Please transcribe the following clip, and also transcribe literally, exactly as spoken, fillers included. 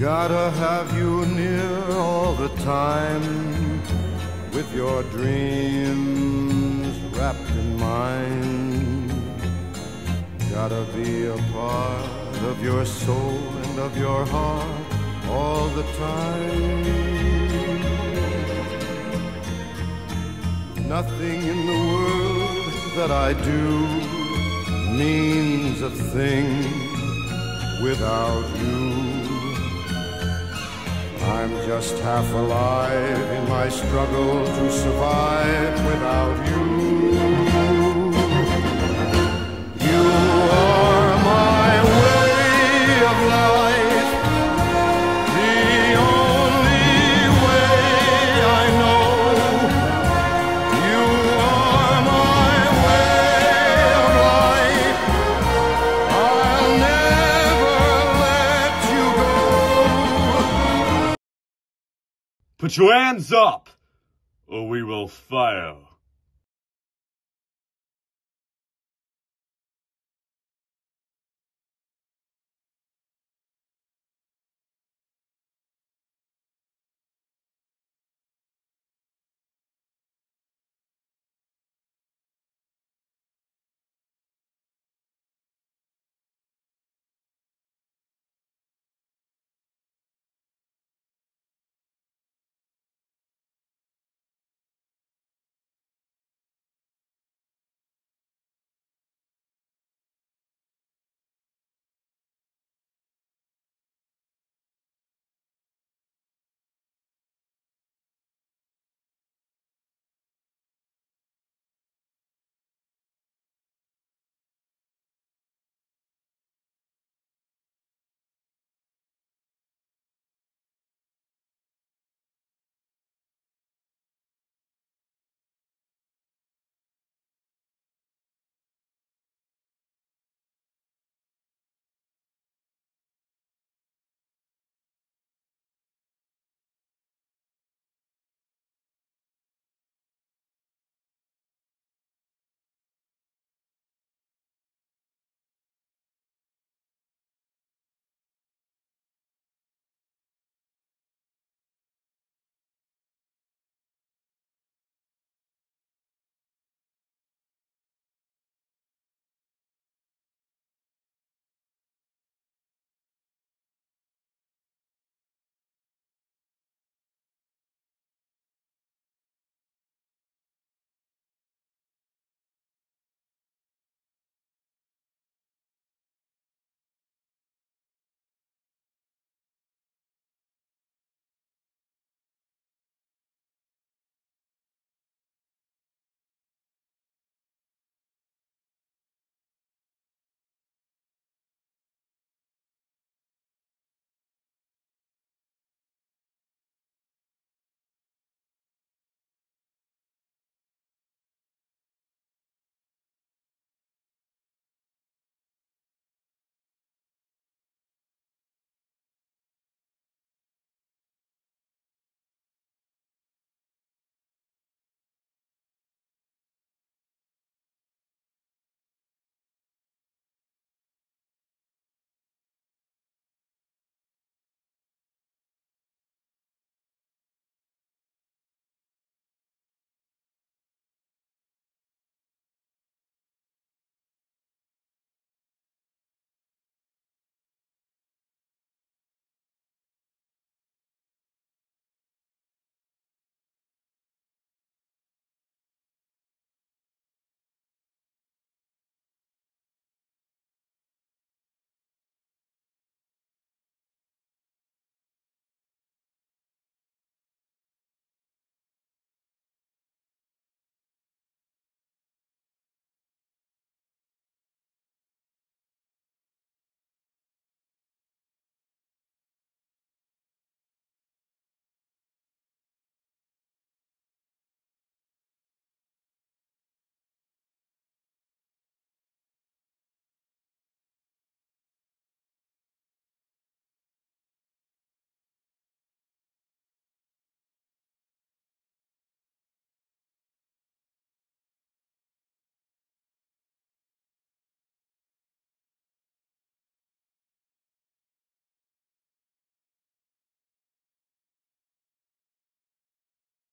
Gotta have you near all the time, with your dreams wrapped in mine. Gotta be a part of your soul and of your heart all the time. Nothing in the world that I do means a thing without you. I'm just half alive in my struggle to survive without you. You are my way of life, the only way I know. You are my way of life, I'll never let you go. Put your hands up, or we will fire.